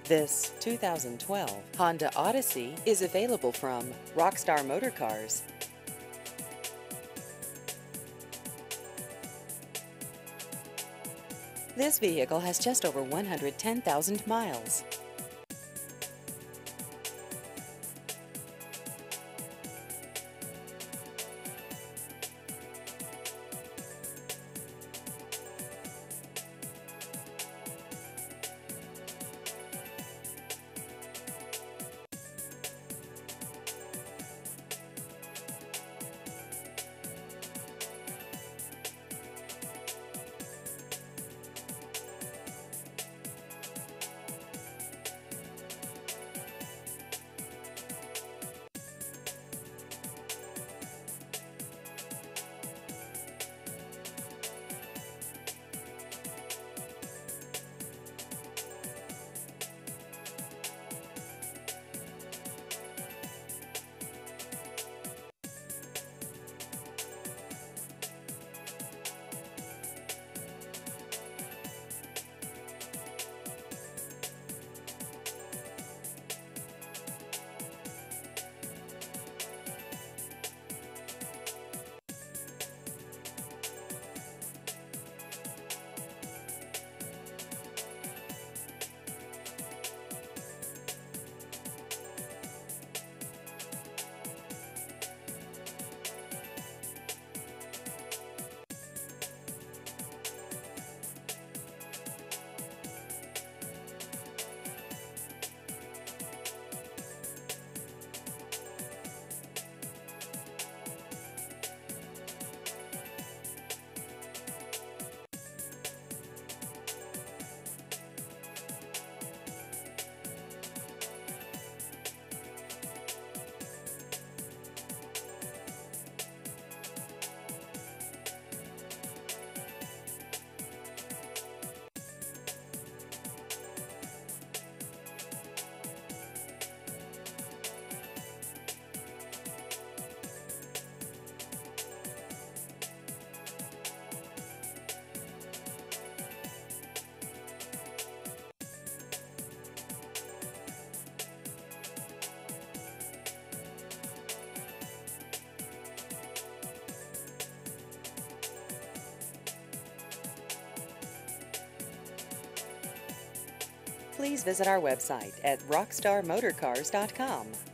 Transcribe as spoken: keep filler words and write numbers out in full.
This two thousand twelve Honda Odyssey is available from Rockstar Motor Cars. This vehicle has just over one hundred ten thousand miles. Please visit our website at rockstar motor cars dot com.